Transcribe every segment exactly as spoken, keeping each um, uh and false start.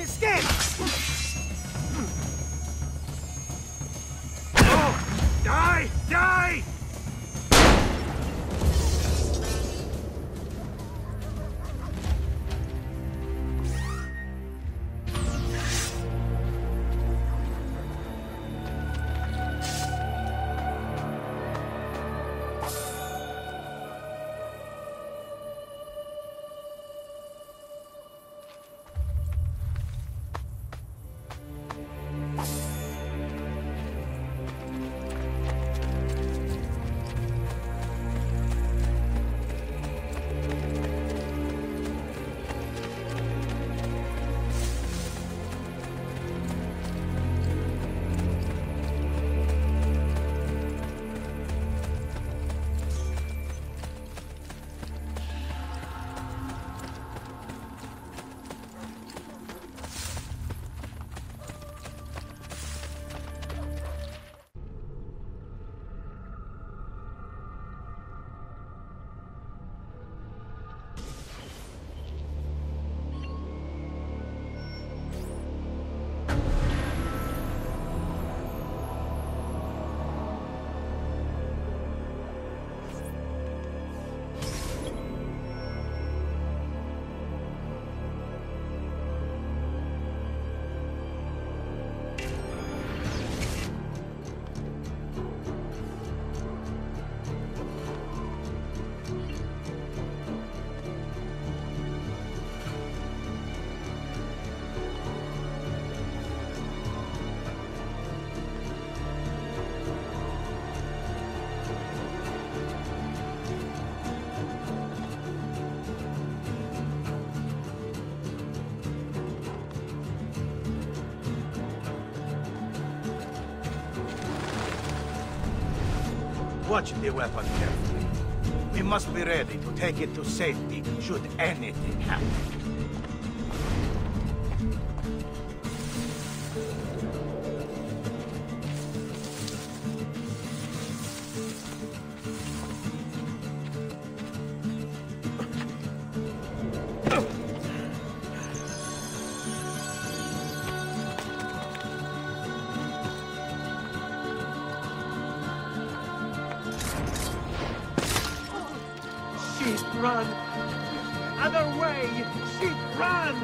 escape! Oh! Die! Die! Watch the weapon carefully. We must be ready to take it to safety should anything happen. Run! Other way! Sheep, run!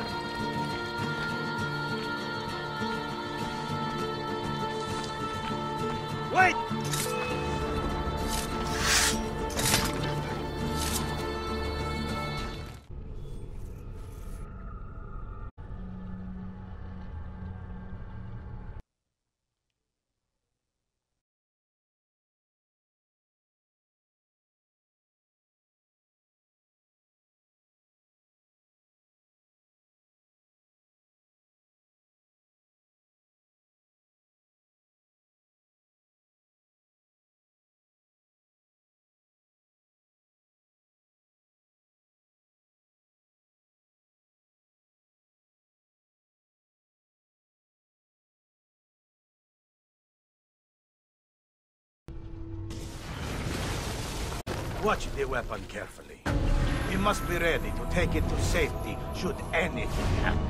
Wait! Watch the weapon carefully. We must be ready to take it to safety should anything happen.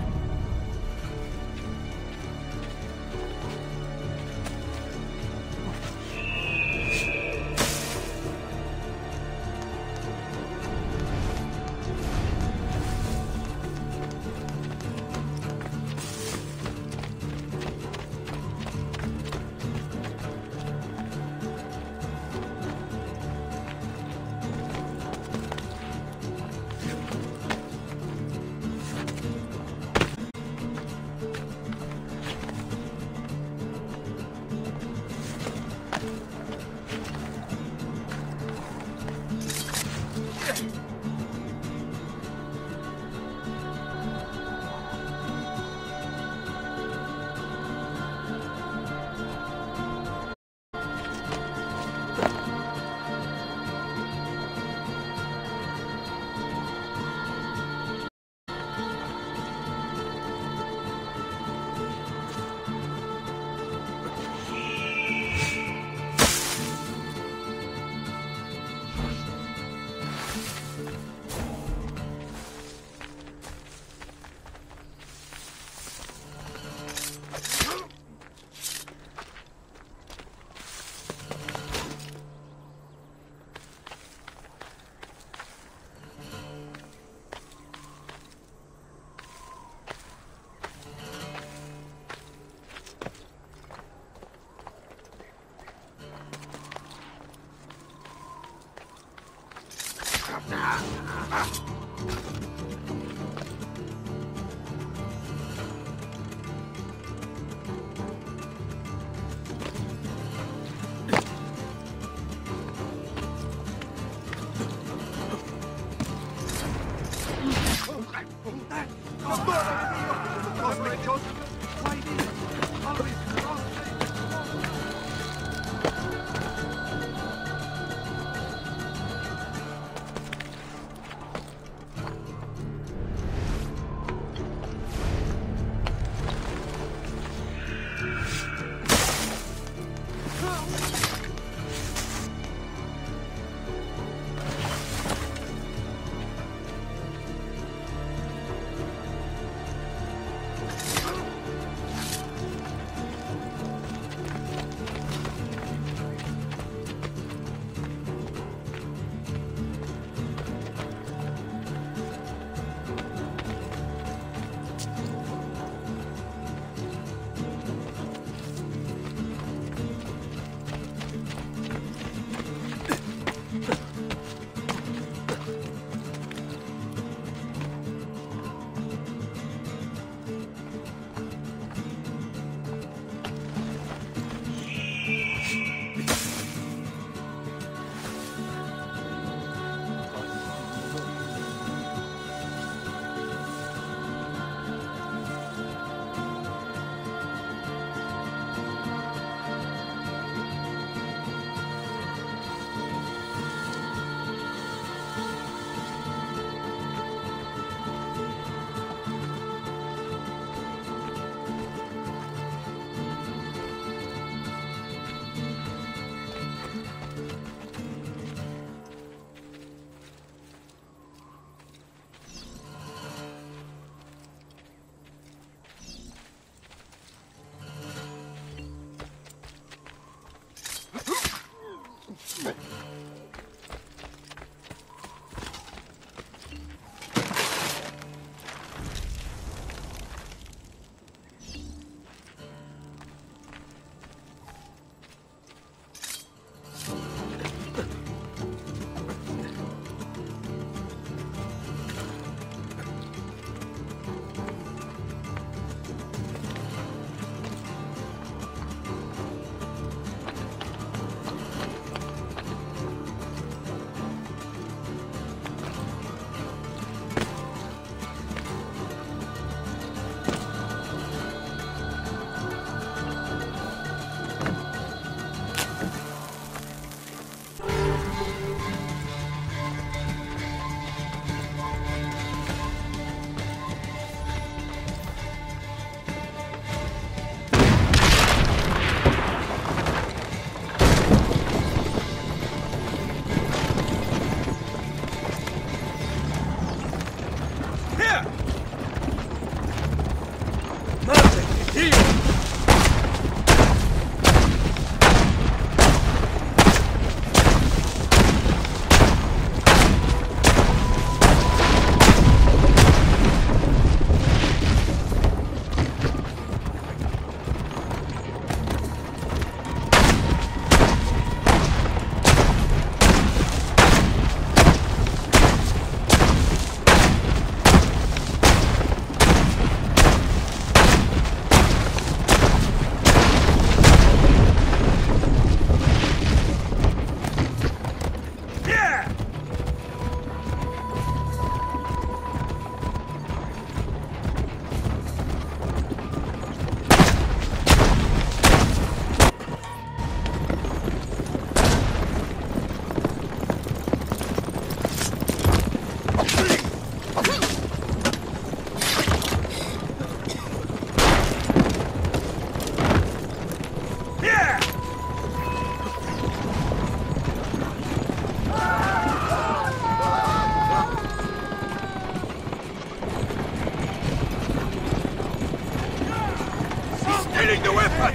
Stealing the weapon!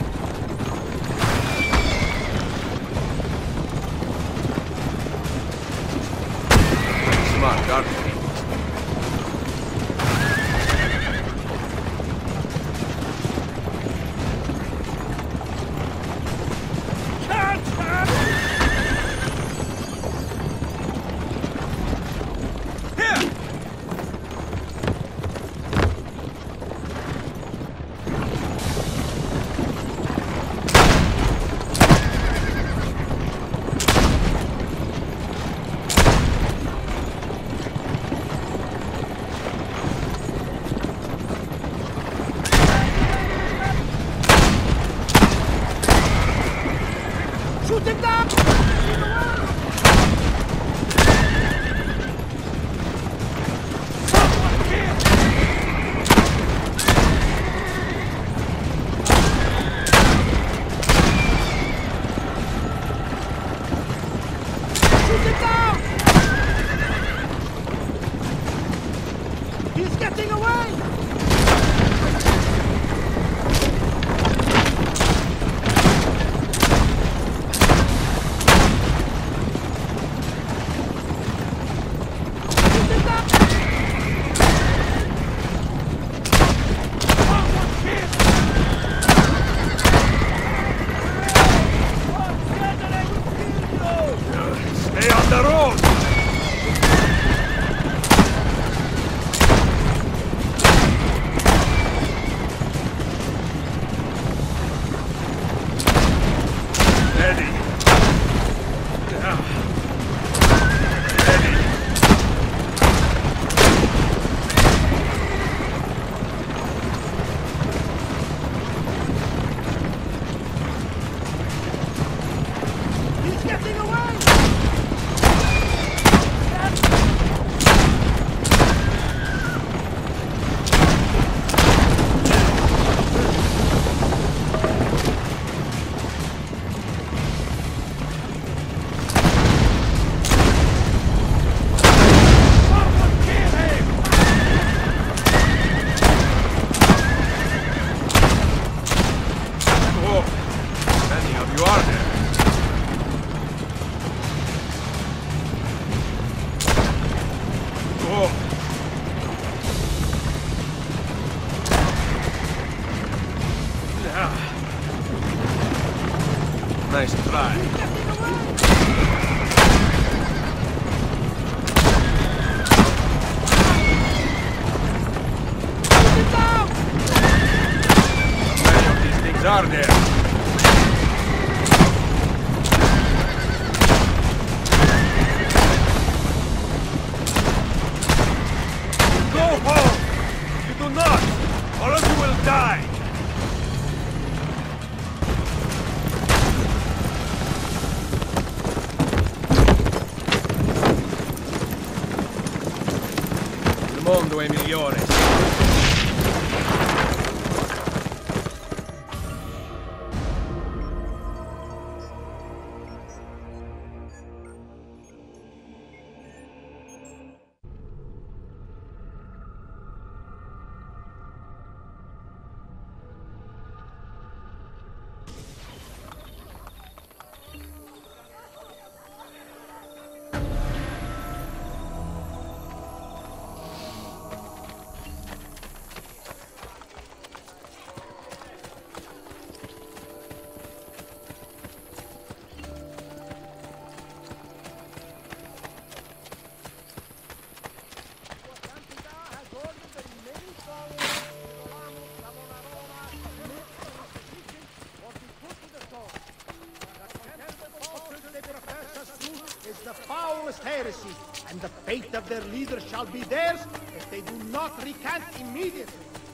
Smart, aren't we? Shoot him down! Shoot him down! He's getting away! Stay on the road! Ready. Yeah. Ready. He's getting away! Oh, many of you are there. Oh. Yeah. Nice try. Many of these things are there. Go home! You do not, or else you will die! Il mondo è migliore. heresy, and the fate of their leaders shall be theirs if they do not recant immediately.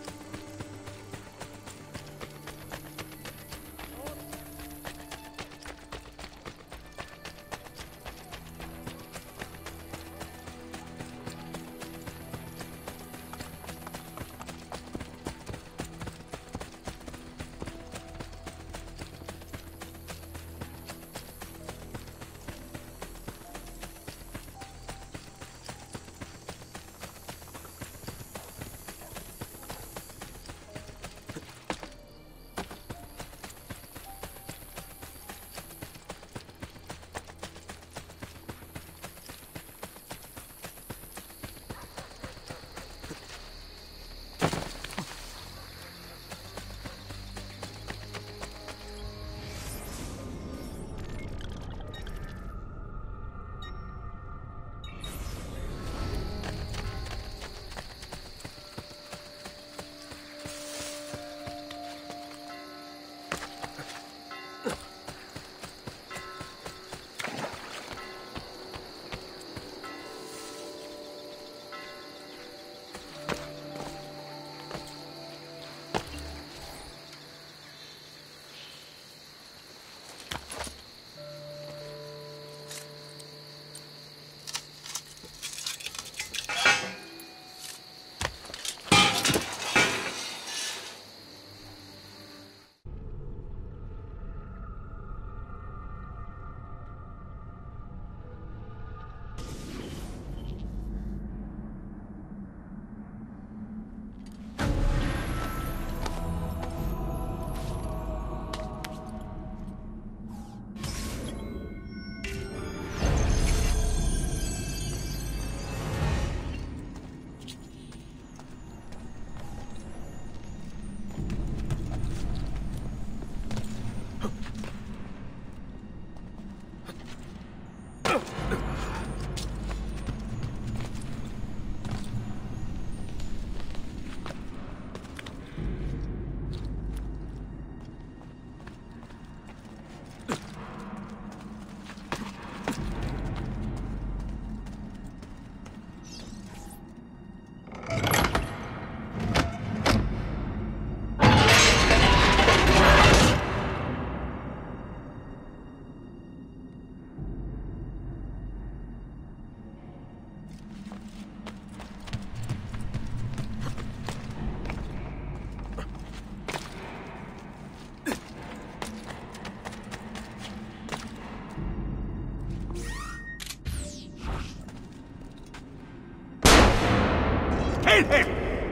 Kill him!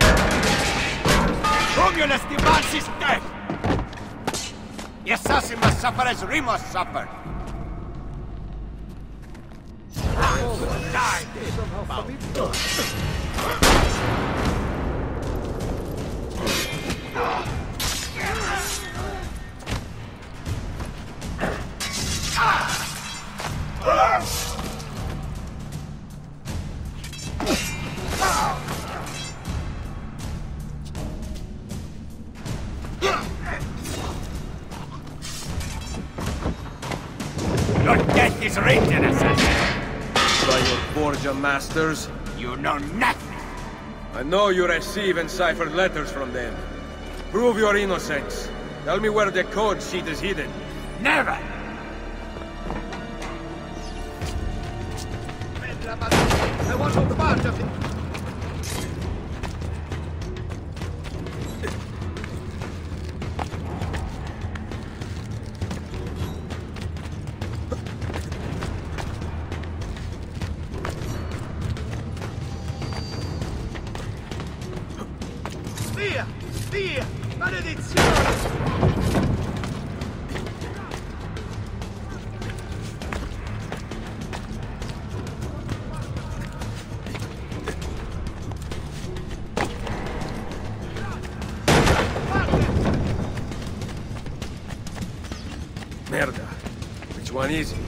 Romulus demands his death! The assassin must suffer as Remus suffered! Die! Your death is written, assassin! By your Borgia masters? You know nothing! I know you receive and cipher letters from them. Prove your innocence. Tell me where the code sheet is hidden. Never! I want on the barge of it. Via! Via! Maledizione! Merda. Which one is it?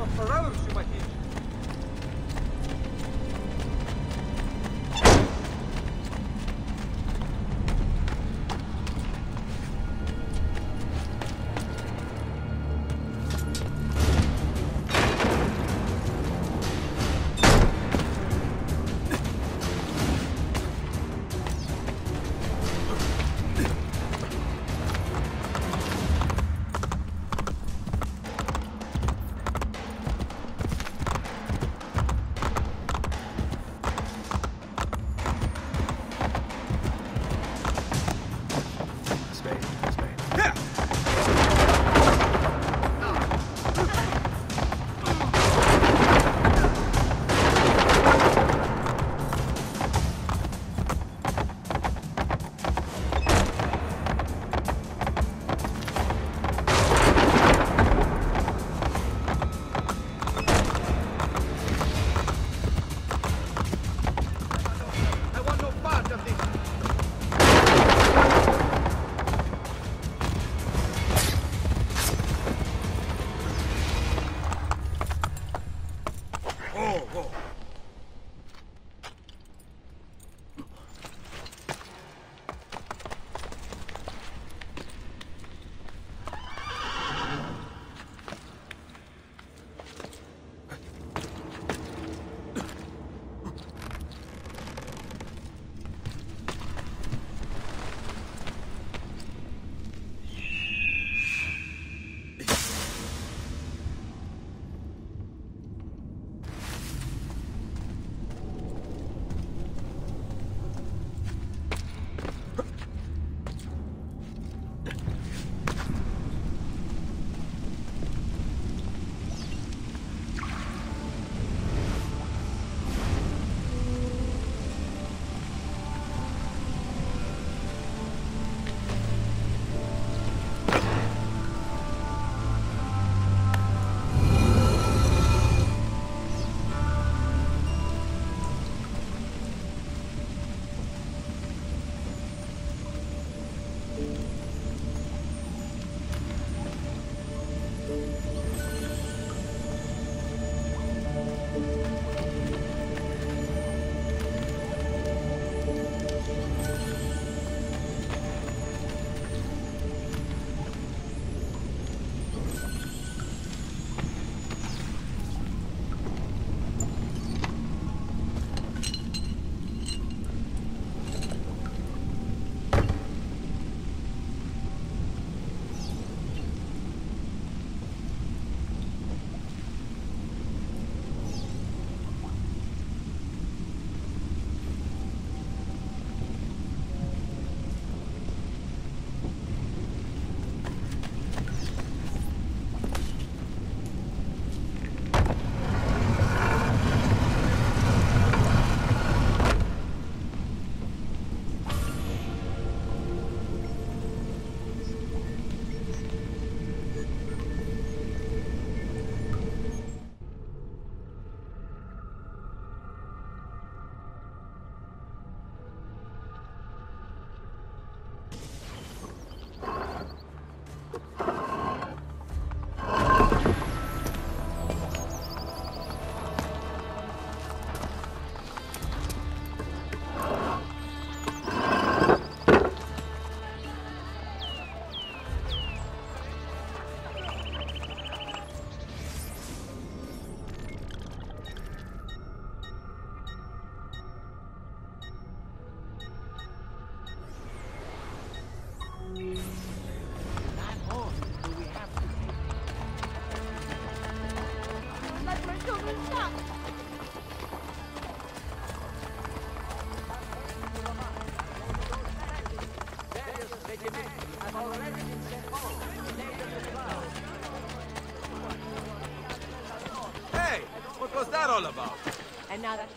What's that all about? And now that...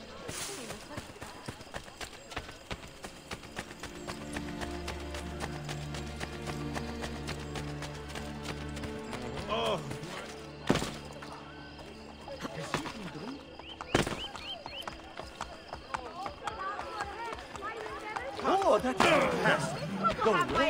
Oh. Oh, that's fantastic. Go, Rick.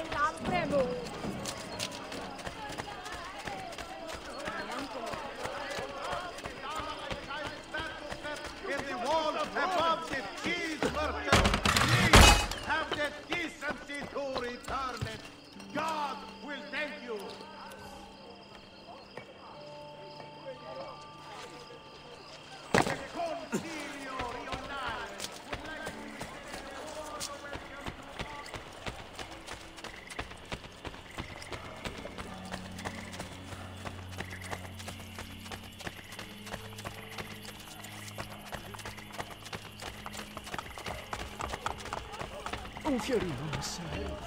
un fiorino, messaggero.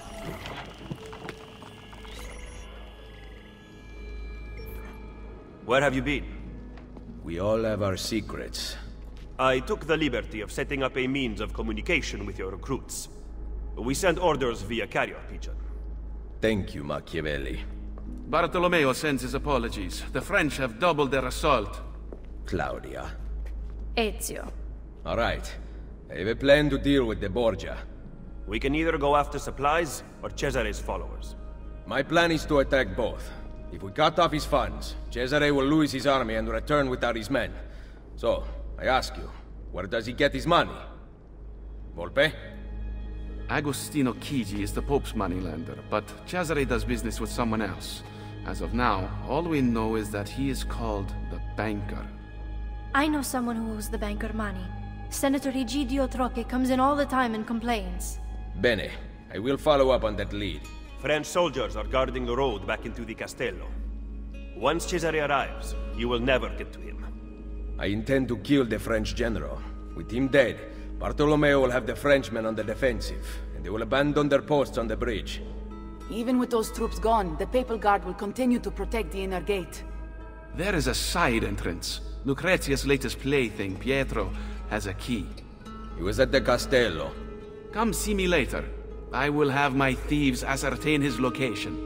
Where have you been? We all have our secrets. I took the liberty of setting up a means of communication with your recruits. We send orders via carrier pigeon. Thank you, Machiavelli. Bartolomeo sends his apologies. The French have doubled their assault. Claudia. Ezio. All right. I have a plan to deal with the Borgia. We can either go after supplies or Cesare's followers. My plan is to attack both. If we cut off his funds, Cesare will lose his army and return without his men. So, I ask you, where does he get his money? Volpe? Agostino Chigi is the Pope's moneylender, but Cesare does business with someone else. As of now, all we know is that he is called the Banker. I know someone who owes the banker money. Senator Egidio Troche comes in all the time and complains. Bene. I will follow up on that lead. French soldiers are guarding the road back into the Castello. Once Cesare arrives, you will never get to him. I intend to kill the French general. With him dead, Bartolomeo will have the Frenchmen on the defensive, and they will abandon their posts on the bridge. Even with those troops gone, the Papal Guard will continue to protect the inner gate. There is a side entrance. Lucrezia's latest plaything, Pietro, has a key. He was at the Castello. Come see me later. I will have my thieves ascertain his location.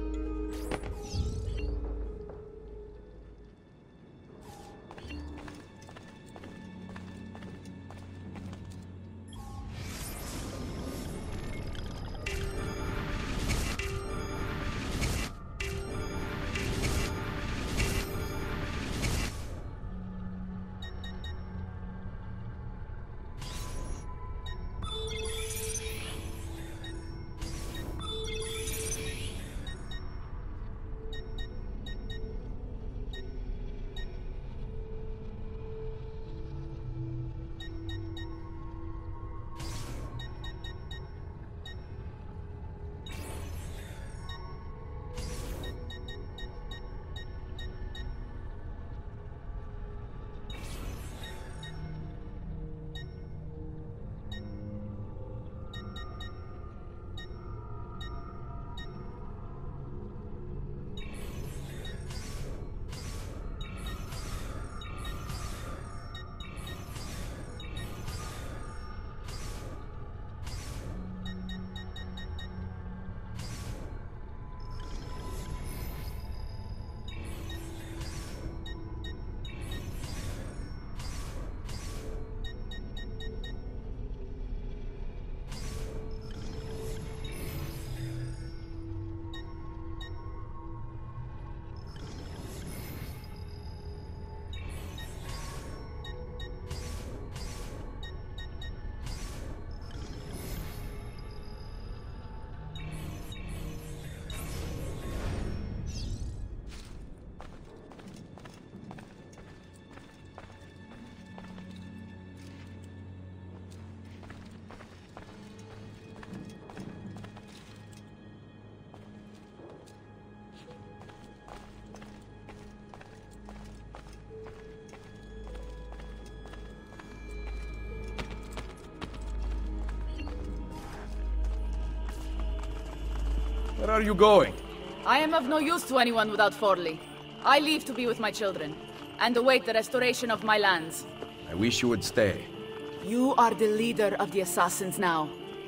Where are you going? I am of no use to anyone without Forli. I leave to be with my children, and await the restoration of my lands. I wish you would stay. You are the leader of the assassins now.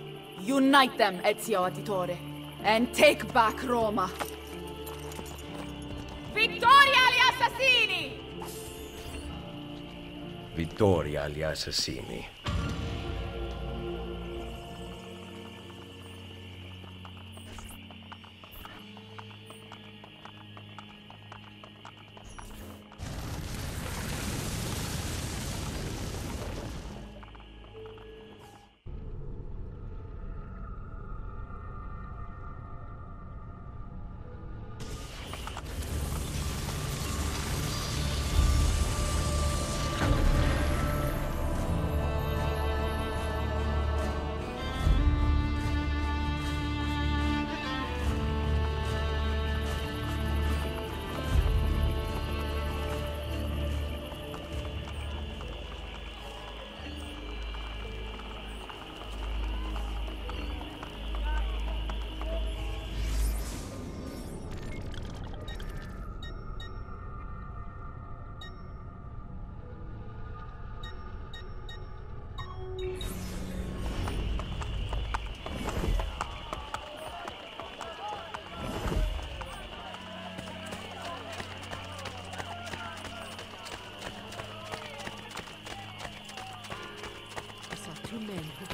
Unite them, Ezio Auditore, and take back Roma. Vittoria agli assassini! Vittoria agli assassini. to men who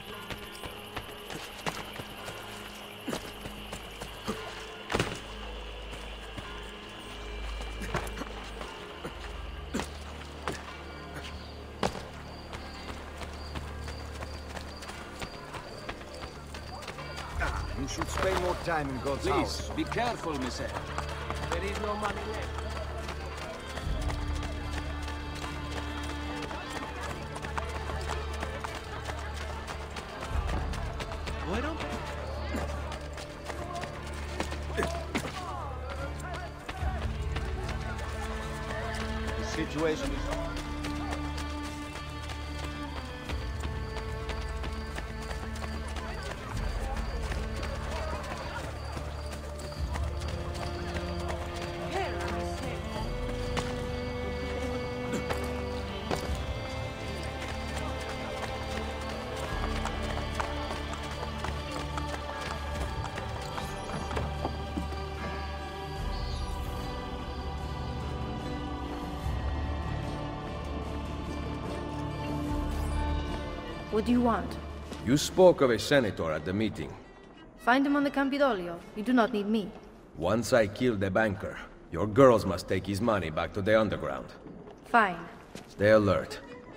You should spend more time in God's house. Please, be careful, Mister. There is no money left. Why don't The situation is... What do you want? You spoke of a senator at the meeting. Find him on the Campidoglio. You do not need me. Once I kill the banker, your girls must take his money back to the underground. Fine. Stay alert.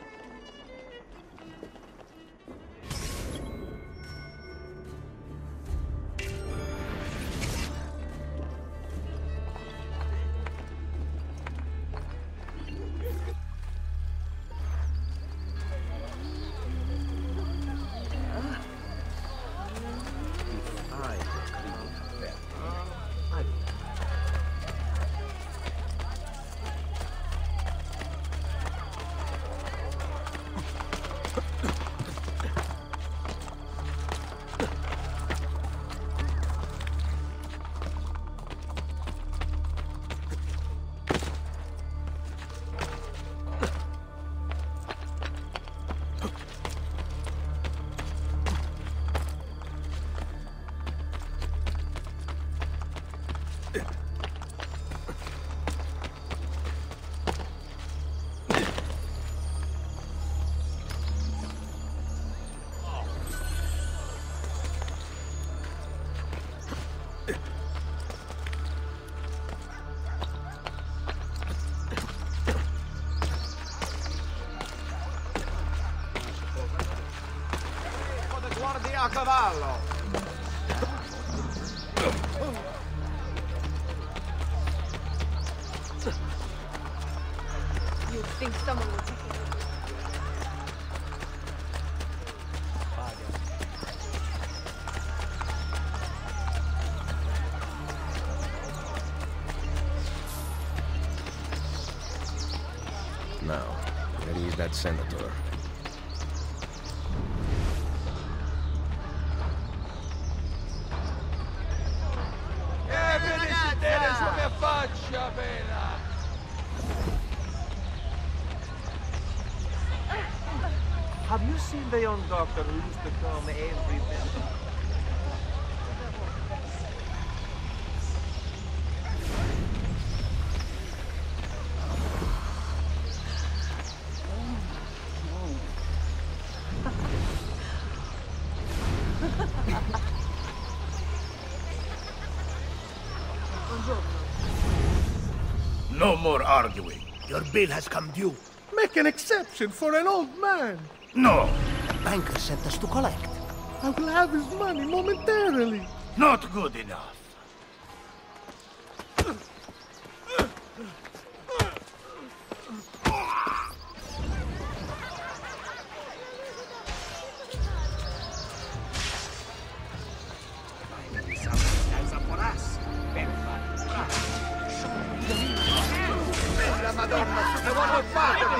A cavallo! You think someone will take it? Now, where is that senator? Have you seen the young doctor who used to come every minute? No more arguing. Your bill has come due. Make an exception for an old man. No! The banker sent us to collect. I will have his money momentarily. Not good enough. Madonna, che vuole farmi?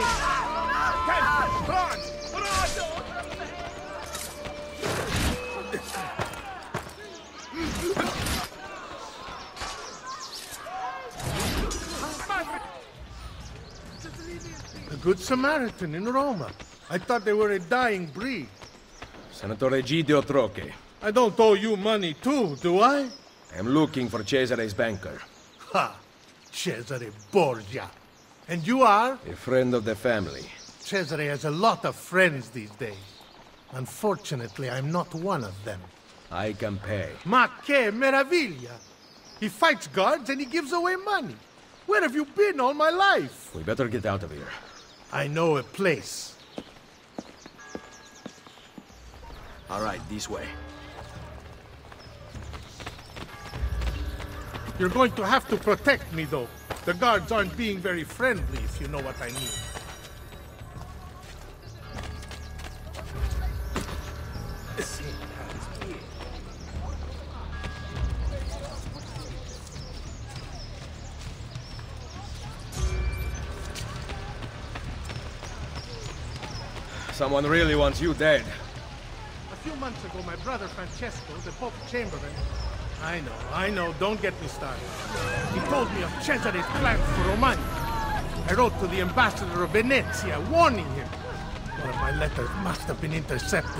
A good Samaritan in Roma. I thought they were a dying breed. Senator Egidio Troche. I don't owe you money too, do I? I'm looking for Cesare's banker. Ha! Cesare Borgia. And you are? A friend of the family. Cesare has a lot of friends these days. Unfortunately, I'm not one of them. I can pay. Ma che meraviglia! He fights guards and he gives away money. Where have you been all my life? We better get out of here. I know a place. All right, this way. You're going to have to protect me, though. The guards aren't being very friendly, if you know what I mean. Someone really wants you dead. A few months ago, my brother Francesco, the Pope's Chamberlain... I know, I know, don't get me started. He told me of Cesare's plans for Romagna. I wrote to the ambassador of Venezia, warning him. One of my letters must have been intercepted.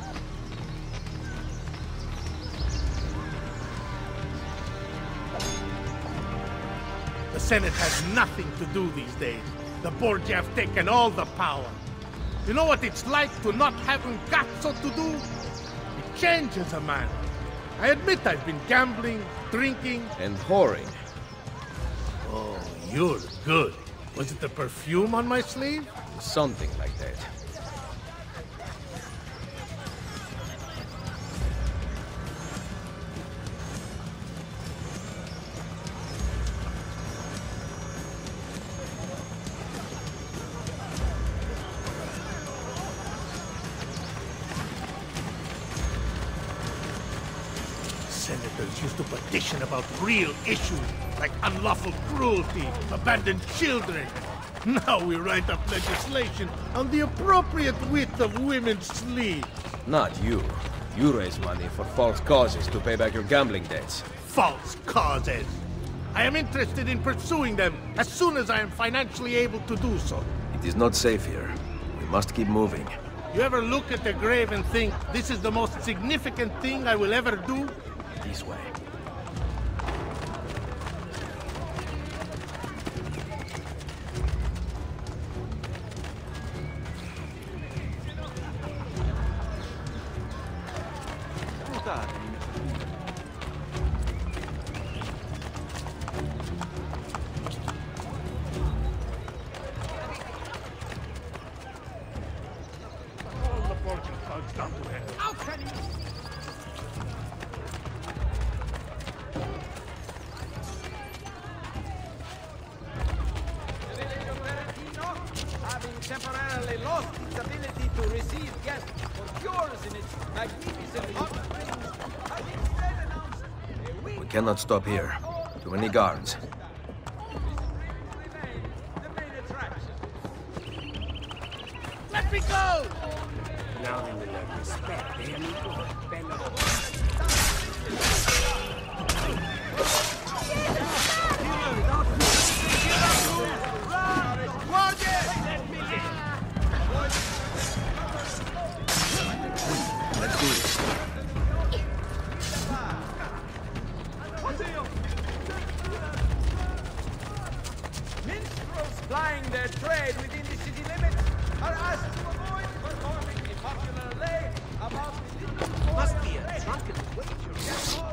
The Senate has nothing to do these days. The Borgia have taken all the power. You know what it's like to not have un cazzo to do? It changes a man. I admit I've been gambling, drinking... And whoring. Oh, you're good. Was it the perfume on my sleeve? Something like that. Senators used to petition about real issues, like unlawful cruelty, abandoned children. Now we write up legislation on the appropriate width of women's sleeves. Not you. You raise money for false causes to pay back your gambling debts. False causes! I am interested in pursuing them as soon as I am financially able to do so. It is not safe here. We must keep moving. You ever look at the grave and think, this is the most significant thing I will ever do? This way. All the Borgia thugs down to hell. How can you... Having temporarily lost its ability to receive guests for cures in its magnificent hot springs, has instead announced a week We cannot stop here. Too many guards. remain the main attraction. Let me go! Now they will have respect, eh, amigo? Let's do this. Minstrels plying their trade within the city limits are asked to avoid performing a popular lay about the must be a drunken wager.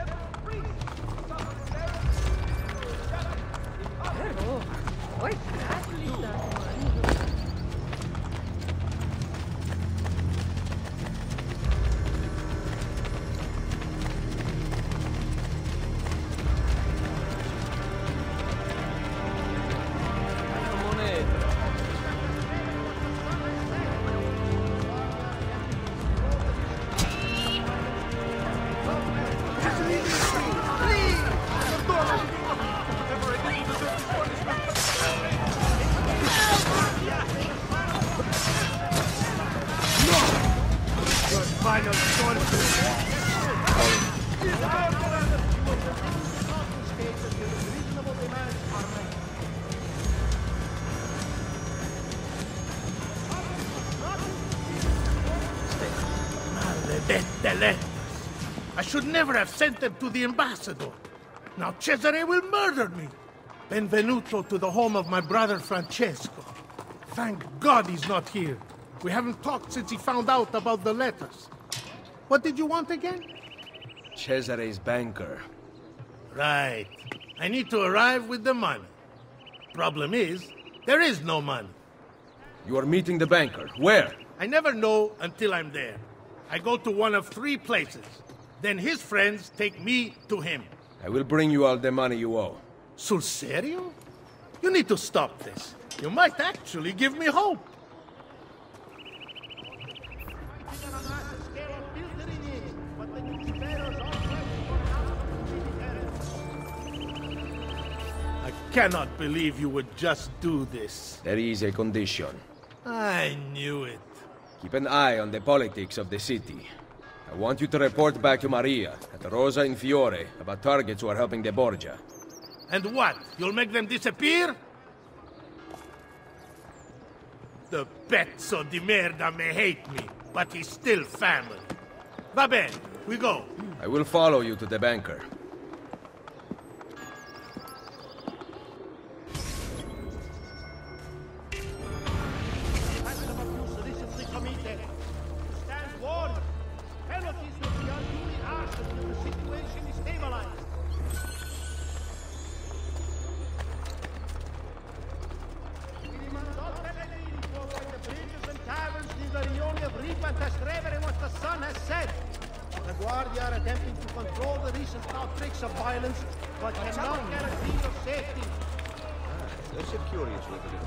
Final Maledette. I should never have sent them to the ambassador. Now Cesare will murder me. Benvenuto to the home of my brother Francesco. Thank God he's not here. We haven't talked since he found out about the letters. What did you want again? Cesare's banker. Right. I need to arrive with the money. Problem is, there is no money. You are meeting the banker. Where? I never know until I'm there. I go to one of three places. Then his friends take me to him. I will bring you all the money you owe. Sul serio? You need to stop this. You might actually give me hope. I cannot believe you would just do this. There is a condition. I knew it. Keep an eye on the politics of the city. I want you to report back to Maria at Rosa in Fiore about targets who are helping the Borgia. And what? You'll make them disappear? The pezzo di merda may hate me, but he's still family. Va bene, we go. I will follow you to the banker. Stand warned. Penalties will be unduly harsh until the situation is stabilized. We demand all Pellegrini to avoid the bridges and taverns near the Rione of Ripa and Trastevere what the sun has said. The Guardia are attempting to control the recent outbreaks of violence, but cannot guarantee your safety. That's a curious little.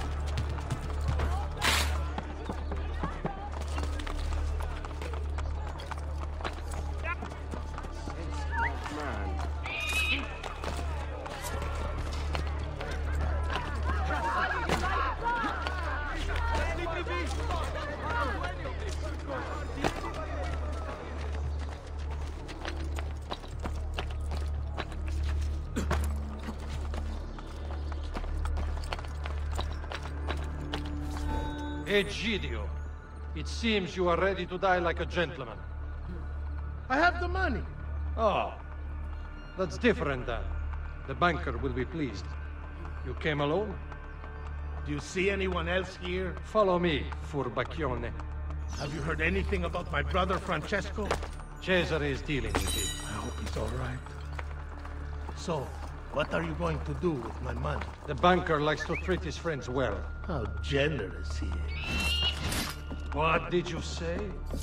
Egidio, it seems you are ready to die like a gentleman. I have the money. Oh, that's different then. The banker will be pleased. You came alone? Do you see anyone else here? Follow me, Furbacchione. Have you heard anything about my brother Francesco? Cesare is dealing with him. I hope he's all right. So, what are you going to do with my money? The banker likes to treat his friends well. How generous he is. What did you say?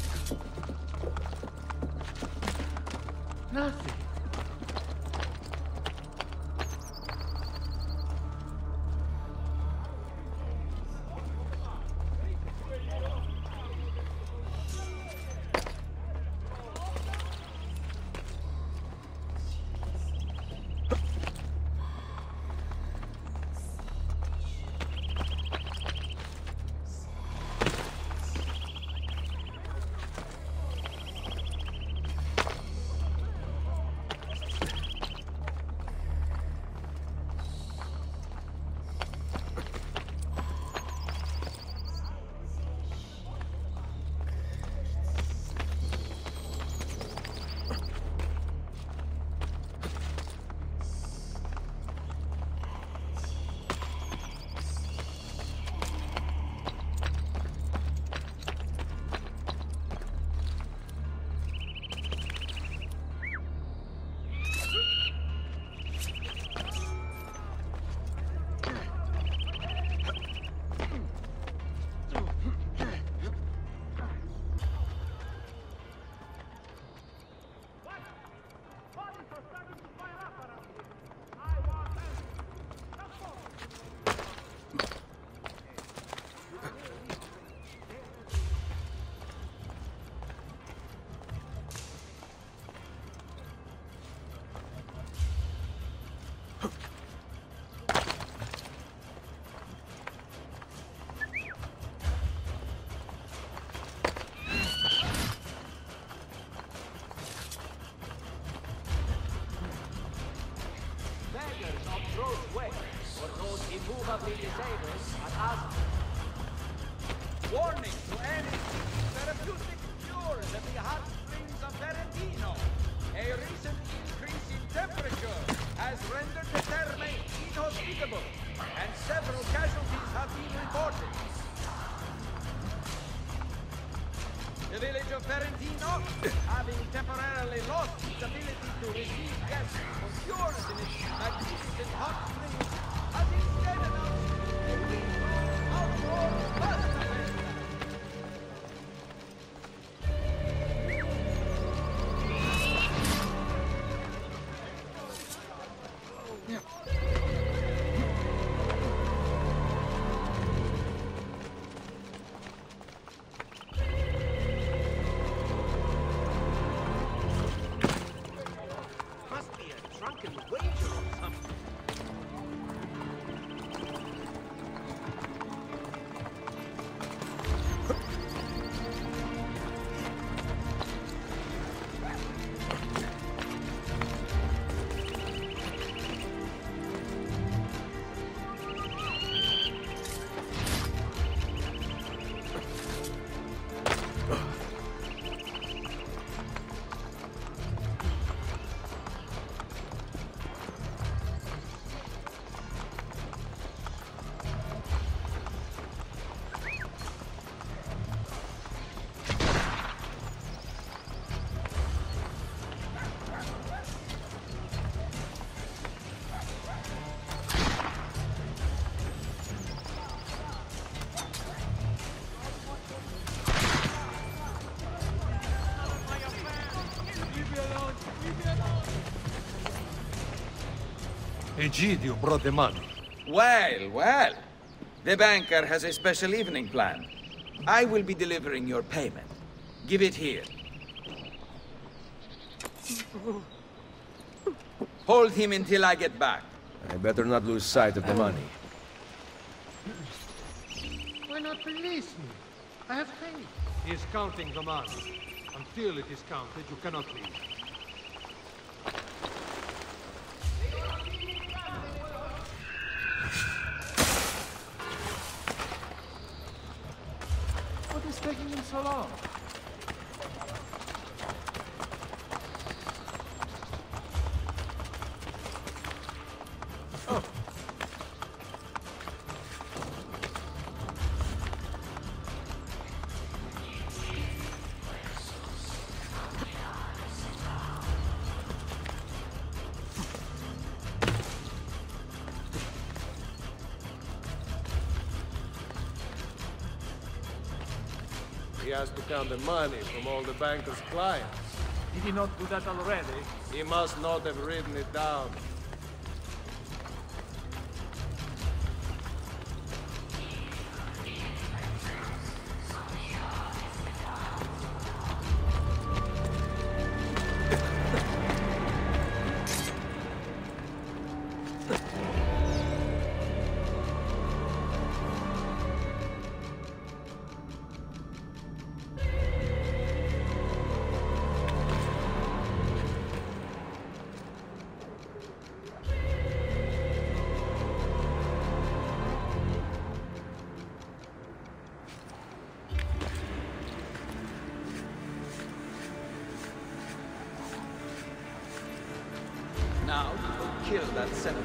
Nothing. Immovably disabled at asthma. Warning to any therapeutic cures at the hot springs of Ferentino. A recent increase in temperature has rendered the terme inhospitable, and several casualties have been reported. Ferentino, having temporarily lost its ability to receive gas from fjords in its magnificent hot springs, has instead announced a windfall outdoor pasta festival. Egidio brought the money. Well, well. The banker has a special evening planned. I will be delivering your payment. Give it here. Hold him until I get back. I better not lose sight of the money. Why not release me? I have paid. He is counting the money. Until it is counted, you cannot leave. What is taking him so long? Oh. He has to count the money from all the banker's clients. Did he not do that already? He must not have written it down. Now you will kill that senator.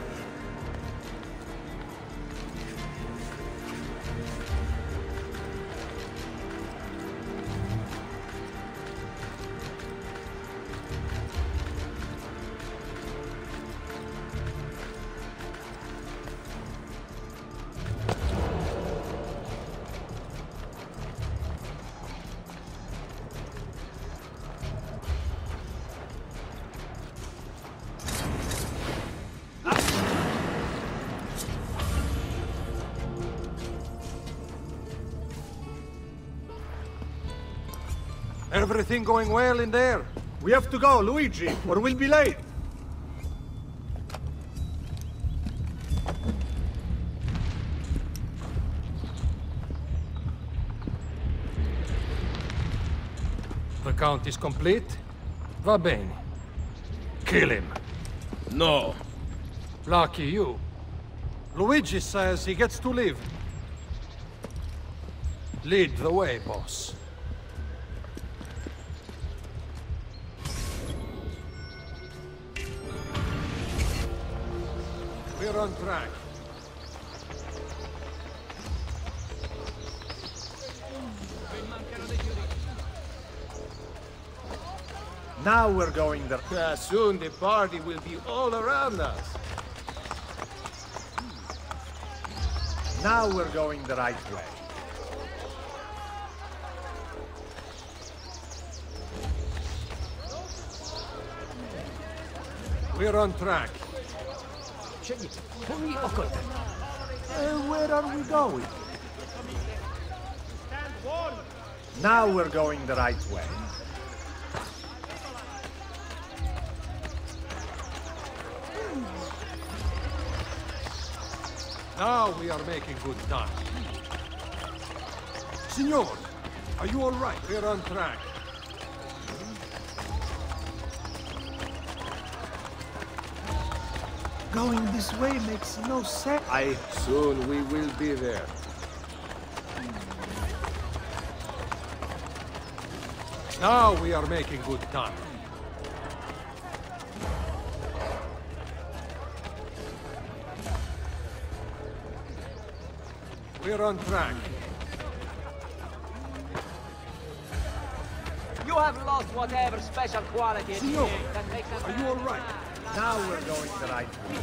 Everything going well in there? We have to go, Luigi, or we'll be late. The count is complete? Va bene. Kill him. No. Lucky you. Luigi says he gets to live. Lead the way, boss. We're on track. Now we're going the... Uh, soon the party will be all around us. Now we're going the right way. We're on track. Uh, where are we going? Now we're going the right way. Now we are making good time. Signor, are you all right? We're on track. Going this way makes no sense. I soon we will be there. Now we are making good time. We're on track. You have lost whatever special quality it Signor, is that makes us... are you all right? Now we're going the right way.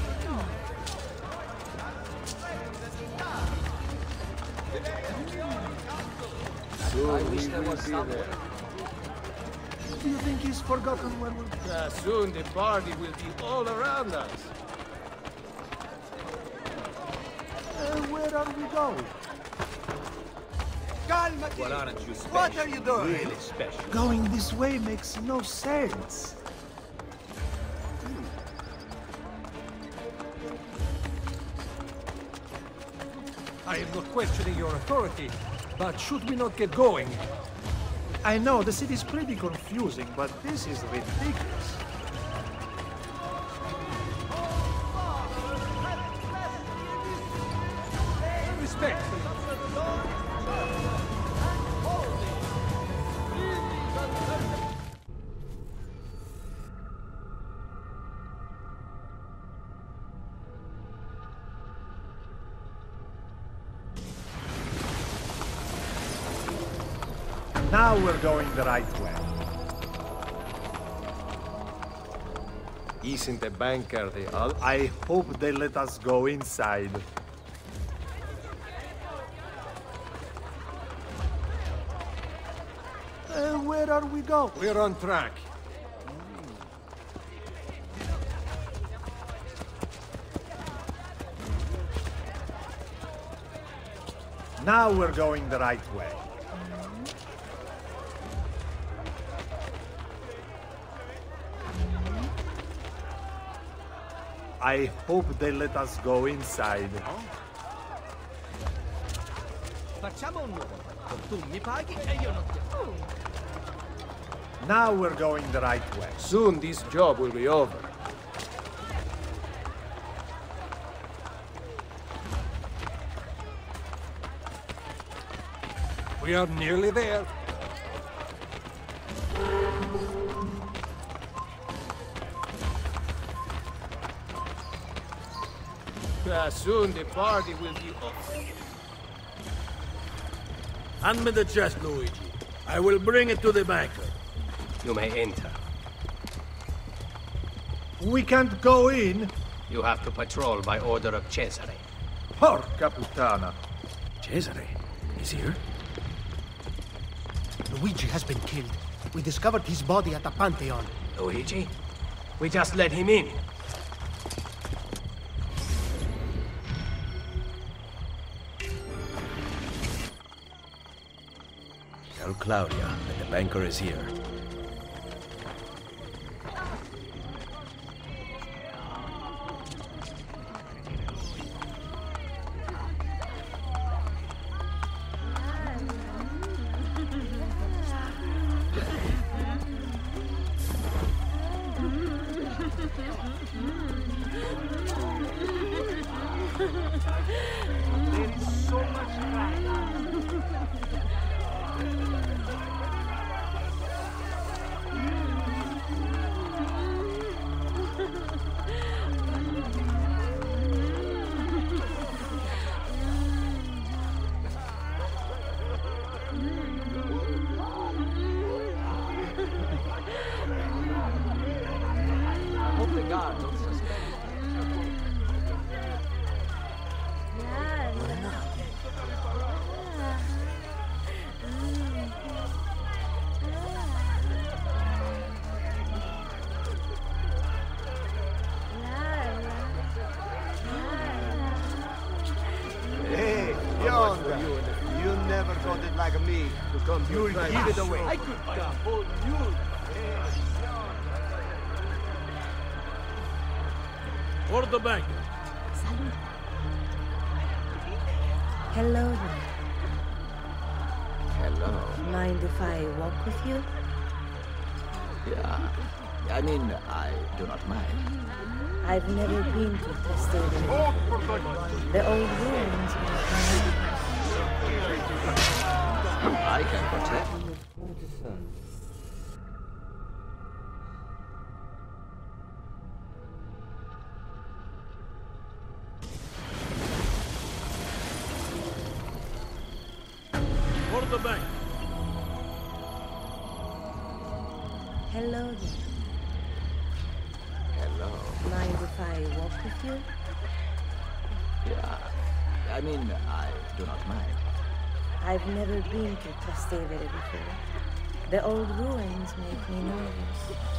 Soon I wish we there will was be someone. there. Do you think he's forgotten where we're... Uh, soon the party will be all around us. Uh, where are we going? Well, aren't you special? What are you doing? Really special. Going this way makes no sense. I am not questioning your authority, but should we not get going? I know, the city's pretty confusing, but this is ridiculous. Respect. Now we're going the right way. Isn't the banker the other? I hope they let us go inside. Uh, where are we going? We're on track. Now we're going the right way. I hope they let us go inside. Facciamo un nuovo. Tu mi paghi e io non ti... Now we're going the right way. Soon this job will be over. We are nearly there. Uh, soon the party will be over. Hand me the chest, Luigi. I will bring it to the banker. You may enter. We can't go in. You have to patrol by order of Cesare. Porca puttana. Cesare? He's here? Luigi has been killed. We discovered his body at the Pantheon. Luigi? We just let him in. Tell Claudia that the banker is here. There is so much pride. like me to come to You'll your give it away. I could buy a whole mule. For the bank. Hello there. Hello. Mind if I walk with you? Yeah. I mean, I do not mind. I've never been to Trastevere. The old ruins. I can protect. For the bank. Hello there. Hello. Mind if I walk with you? Yeah. I mean, I do not mind. I've never been to Trastevere before. The old ruins make me nervous.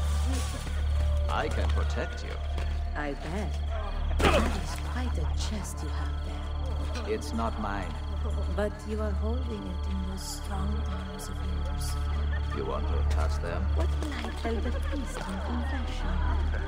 I can protect you. I bet. That is quite a chest you have there. It's not mine. But you are holding it in those strong arms of yours. You want to touch them? What will I tell the priest in confession?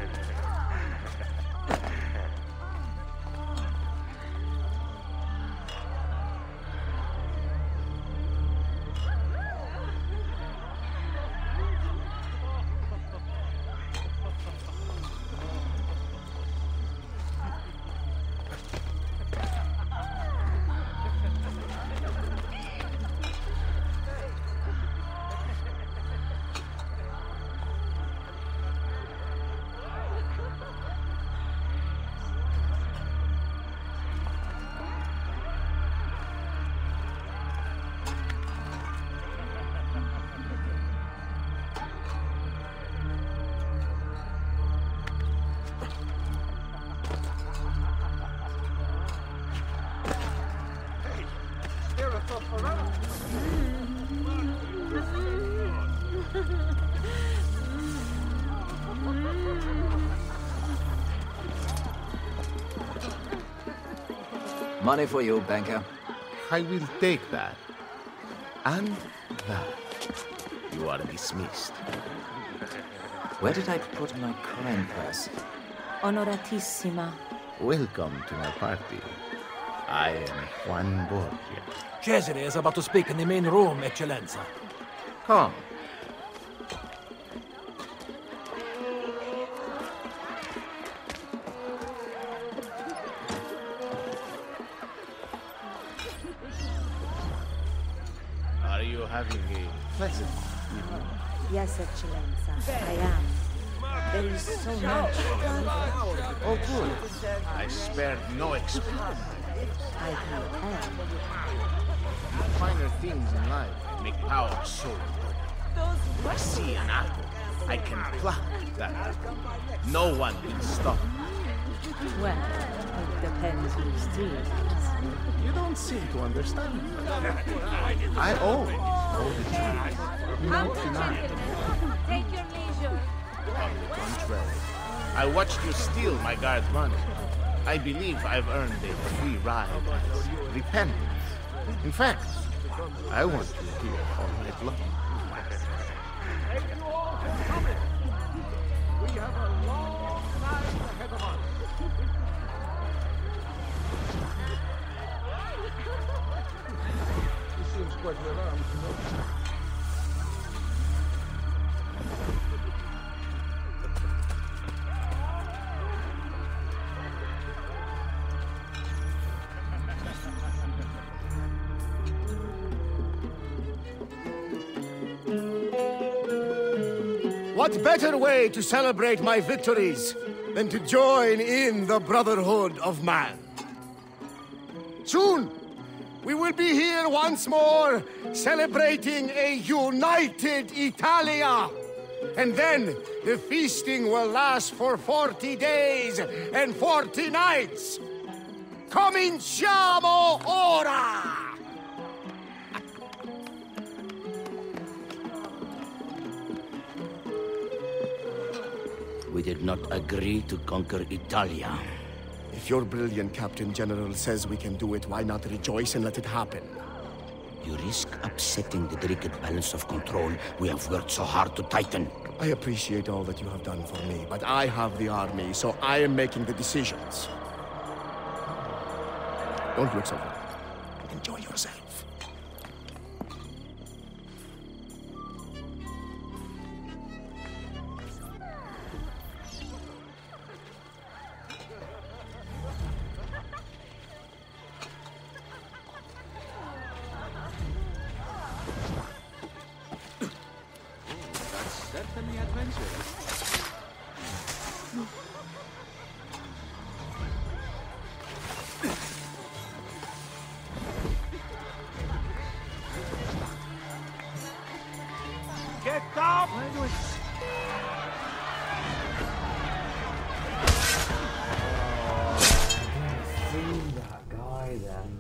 Money for you, banker. I will take that. And that. You are dismissed. Where did I put my coin purse? Honoratissima. Welcome to my party. I am Juan Borgia. Cesare is about to speak in the main room, Eccellenza. Come. Are you having a pleasant evening? Yes, Eccellenza, I am. There is so much. Oh, good. I spared no expense. I can tell. Finer things in life make power so good. I see an apple. I can pluck that apple. No one will stop me. Well, it depends whose tree it is. You don't seem to understand. I own all the trees. Not tonight. Take your leisure. On the contrary, I watched you steal my guard's money. I believe I've earned a free ride as repentance. In fact, I want you here all night long. We have a long night ahead of us. He seems quite well armed, you know. What better way to celebrate my victories than to join in the Brotherhood of Man? Soon, we will be here once more, celebrating a united Italia. And then, the feasting will last for forty days and forty nights. Cominciamo ora! We did not agree to conquer Italia. If your brilliant Captain General says we can do it, why not rejoice and let it happen? You risk upsetting the delicate balance of control we have worked so hard to tighten. I appreciate all that you have done for me, but I have the army, so I am making the decisions. Don't look so good. Enjoy yourself. Certainly adventurous. Get up! Seen that guy then.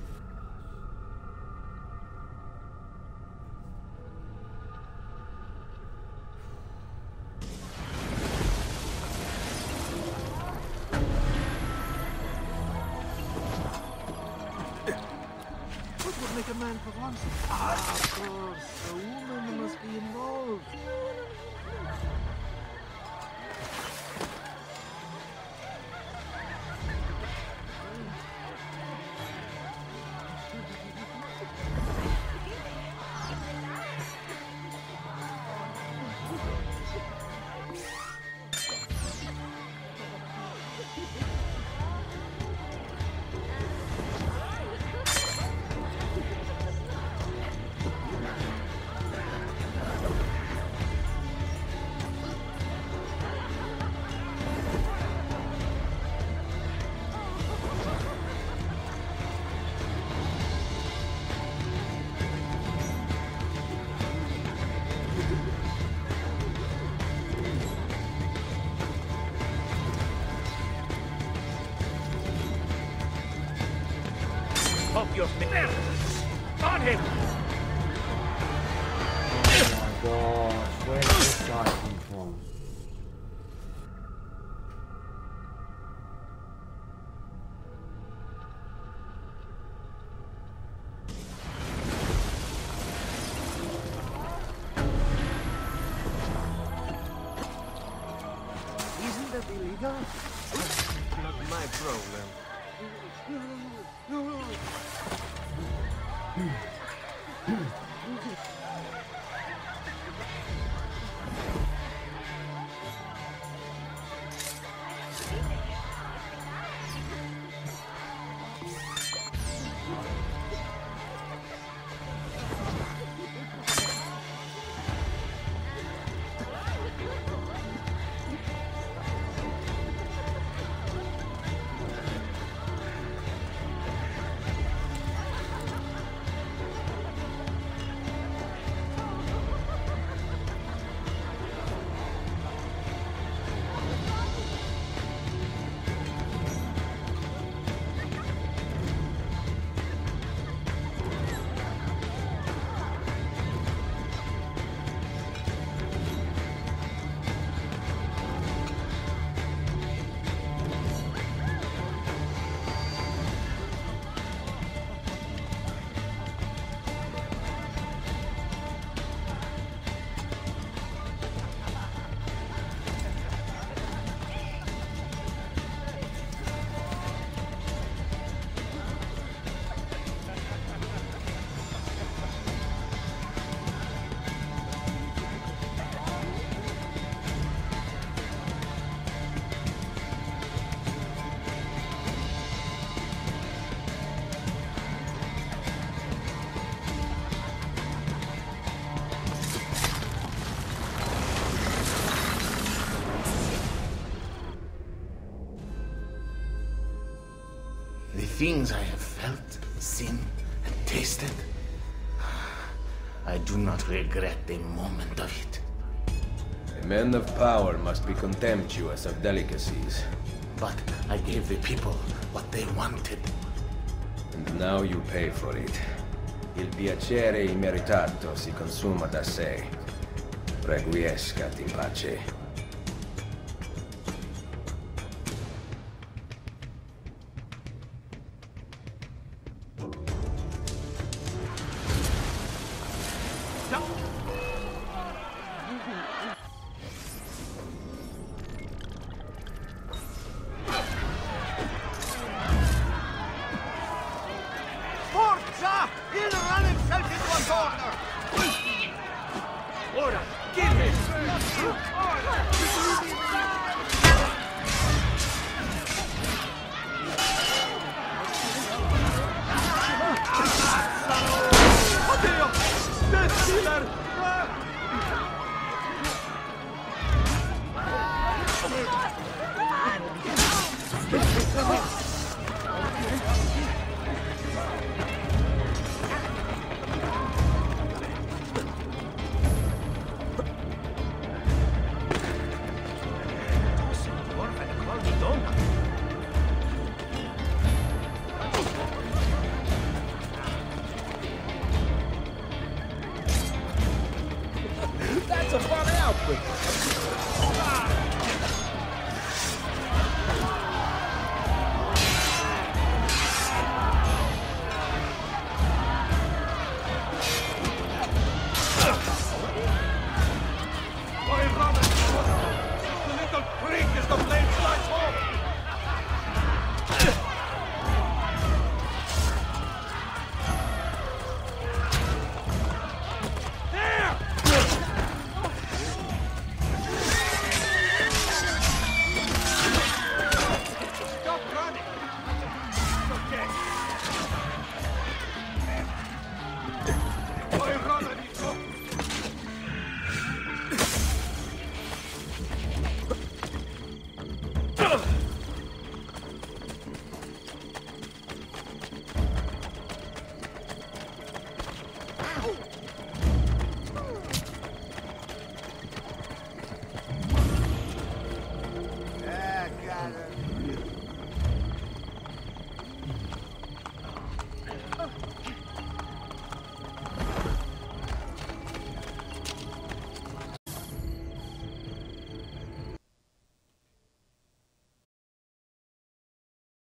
Make a man for once. Ah, of course. A woman must be involved. Of your fists! On him! Oh my gosh, where did this guy come from? Isn't that illegal? Not my problem. The things I have felt, seen, and tasted, I do not regret a moment of it. A man of power must be contemptuous of delicacies. But I gave the people what they wanted. And now you pay for it. Il piacere immeritato si consuma da sé. Requiescat in pace. Forza! He'll run himself into a corner! Ora, kill him! Oddio! Death Dealer! That's a fun outfit. Why, Robert? The little freak is the blade slice home! Ow!